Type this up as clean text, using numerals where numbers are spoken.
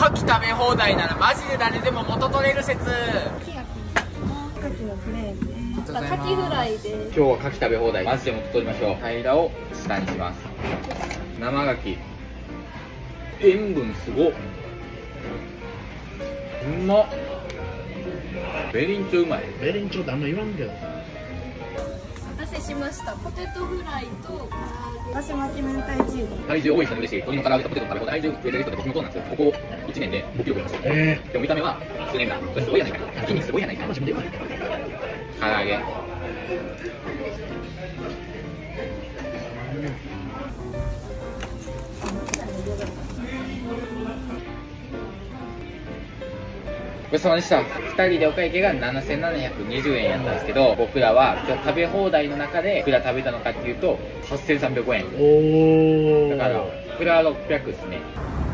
牡蠣食べ放題ならマジで誰でも元取れる説。 牡蠣のフレームで、牡蠣フライで。 今日は牡蠣食べ放題マジで元取りましょう。平らを下にします。生牡蠣塩分すごっ。うまっ。ベリンチョうまい。 ベリンチョってあんま言わんけど。 お待たせしました。ポテトフライとだし巻き明太チーズ。 体重多い人に嬉しい鶏の唐揚げとポテトの食べ放題。体重増えてる人で僕もそうなんですよ。ここ1年で5キロ増えました。でも見た目は数年だ。これすごいやないか。筋肉すごいやないか。唐揚げ。ごちそうさまでした。2人でお会計が7720円やったんですけど、僕らは今日食べ放題の中でいくら食べたのかっていうと8300円。だからこれは600ですね。